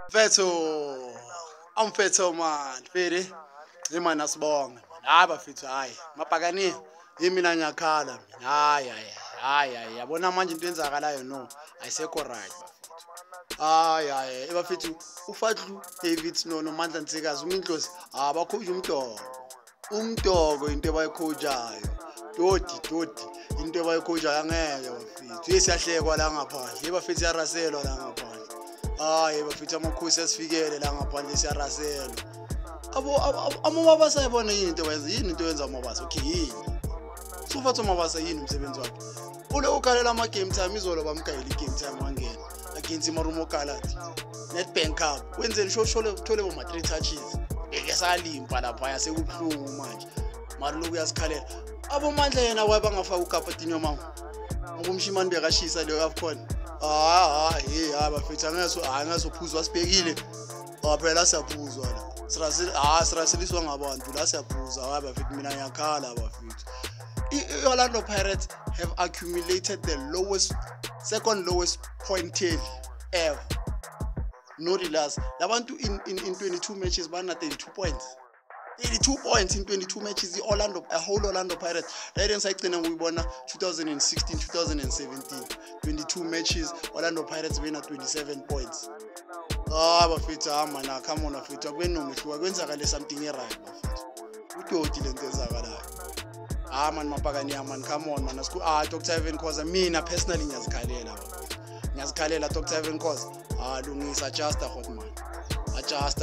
Mfetho, amfetho man, Fede. Imani asibonge. Hayi bafethu hayi. Mabhakani yimina ngiyakhala mina. Hayi yabona manje into enzakalayo no. Ayisekho right bafethu. Hayi bafethu uFadlu David no Mandla Nsikazi umindlozi abakhuje umdoko. Umdoko into ebayikhojayo. Dodi into ebayikhojayo angeke bafethu. Yesiyahlekwa la ngaphandle. Bafethu yaraselwa la ngaphandle. Hayi bafethu amakhosi asifikele la ngaphandle siyaraselwa. Amabasa yabona yini into yenza amabasa okay yini sufatha amabasa yini umsebenzi wakhe ule ukhalela ama game time izolo bamgayela i game time wangena against iMarumo Galaxy Nedbank Cup wenzeni thole bo 3 touches ekesalimpa lapha yasekubhlungu manje mari lokhu yasikhalela abomandla yena wayebangafaka uGapatini yomama ngokumshimani bekashisa leyo afcon bafethu angasophuzwa sibhekile phela siyaphuzwa la sirasiliswa ngabantu la siyaphuza bafethu mina ngiyakhala bafethu Orlandopirates have accumulated the second lowest point tally ever. No relax. Labantu in 22 matches bana 32 points. 82 points in 22 matches. A whole Orlandopirates. Right inside we won 2016, 2017. 22 matches. Orlandopirates win at 27 points. Bafethu man, come on bafethu. Akwenomehluka kwenzakale something right bafethu. Udoti lento ezakalayo. Man mabhakani man, come on man. Dr. Evan Khoza mina personally ngiyazikhalela bafethu. Ngiyazikhalela Dr. Evan Khoza. Lungisa adjust hot man. Adjust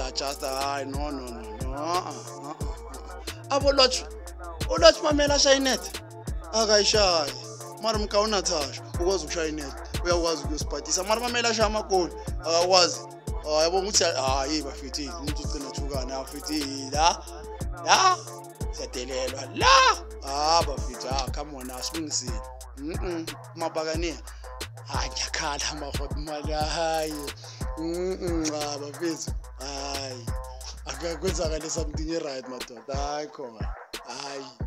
no. Abo Lorch mamela shayinet. Akayishayi. Mara mkauna thasho ukwazi ukushaya inet. Uyakwazi ukuyosiphathisa. Mara mamela shaya amagoli. Akakwazi. Yabona ukuthi bafethu umuntu ugcina thukana bafethu la siyadelelwa la bafethu come on asilungisile mabhakani ngiyakhala amahot mali hayi bafethu hayi akakwenzakala something right madoda hayi khona hayi